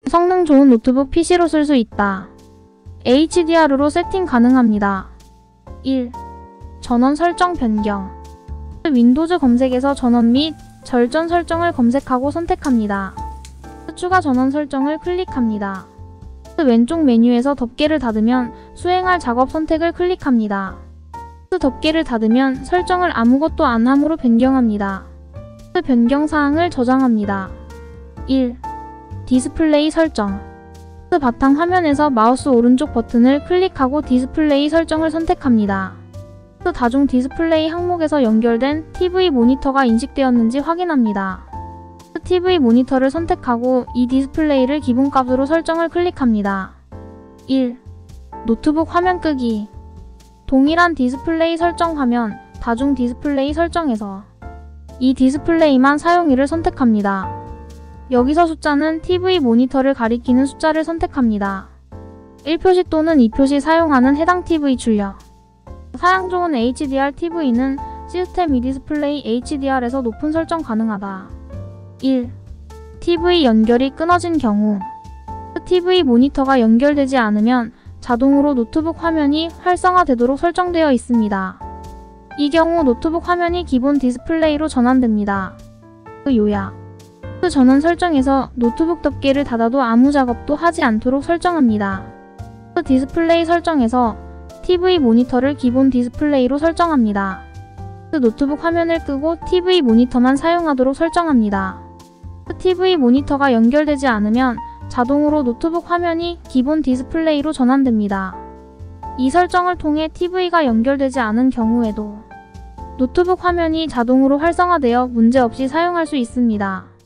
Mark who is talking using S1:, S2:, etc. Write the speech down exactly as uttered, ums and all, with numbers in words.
S1: 성능 좋은 노트북 피시로 쓸 수 있다. 에이치디알로 세팅 가능합니다. 일. 전원 설정 변경. 윈도우즈 검색에서 전원 및 절전 설정을 검색하고 선택합니다. 추가 전원 설정을 클릭합니다. 왼쪽 메뉴에서 덮개를 닫으면 수행할 작업 선택을 클릭합니다. 덮개를 닫으면 설정을 아무것도 안 함으로 변경합니다. 변경 사항을 저장합니다. 일. 디스플레이 설정. 바탕 화면에서 마우스 오른쪽 버튼을 클릭하고 디스플레이 설정을 선택합니다. 다중 디스플레이 항목에서 연결된 티브이 모니터가 인식되었는지 확인합니다. 티브이 모니터를 선택하고 이 디스플레이를 기본값으로 설정을 클릭합니다. 일. 노트북 화면 끄기. 동일한 디스플레이 설정 화면, 다중 디스플레이 설정에서 이 디스플레이만 사용일을 선택합니다. 여기서 숫자는 티브이 모니터를 가리키는 숫자를 선택합니다. 일 표시 또는 이 표시 사용하는 해당 티브이 출력. 사양 좋은 에이치디알 티브이는 시스템 이 디스플레이 에이치디알에서 높은 설정 가능하다. 일. 티브이 연결이 끊어진 경우. 티브이 모니터가 연결되지 않으면 자동으로 노트북 화면이 활성화되도록 설정되어 있습니다. 이 경우 노트북 화면이 기본 디스플레이로 전환됩니다. 요약. 전원 설정에서 노트북 덮개를 닫아도 아무 작업도 하지 않도록 설정합니다. 디스플레이 설정에서 티브이 모니터를 기본 디스플레이로 설정합니다. 노트북 화면을 끄고 티브이 모니터만 사용하도록 설정합니다. 티브이 모니터가 연결되지 않으면 자동으로 노트북 화면이 기본 디스플레이로 전환됩니다. 이 설정을 통해 티브이가 연결되지 않은 경우에도 노트북 화면이 자동으로 활성화되어 문제없이 사용할 수 있습니다.